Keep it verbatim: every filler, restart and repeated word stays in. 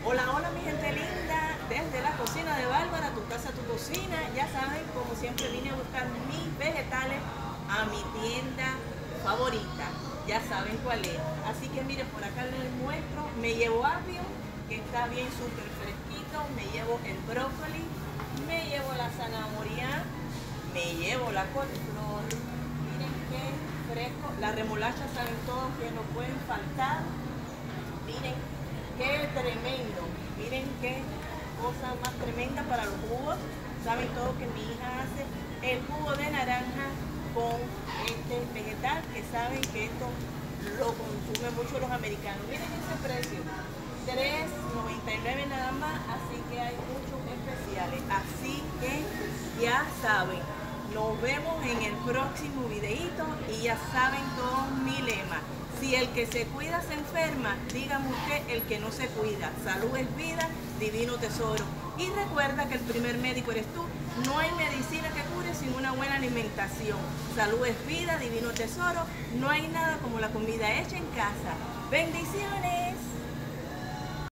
Hola, hola mi gente linda, desde la cocina de Bárbara, tu casa, tu cocina. Ya saben, como siempre vine a buscar mis vegetales a mi tienda favorita. Ya saben cuál es. Así que miren, por acá les muestro. Me llevo apio, que está bien súper fresquito. Me llevo el brócoli, me llevo la zanahoria, me llevo la coliflor. Miren qué fresco. La remolacha, saben todos que no pueden faltar. Miren qué tremendo, miren qué cosa más tremenda para los jugos. Saben todos que mi hija hace el jugo de naranja con este vegetal, que saben que esto lo consumen mucho los americanos. Miren ese precio, tres noventa y nueve nada más, así que hay muchos especiales. Así que ya saben, nos vemos en el próximo videito y ya saben todos mi lema. Si el que se cuida se enferma, dígame usted el que no se cuida. Salud es vida, divino tesoro. Y recuerda que el primer médico eres tú. No hay medicina que cure sin una buena alimentación. Salud es vida, divino tesoro. No hay nada como la comida hecha en casa. Bendiciones.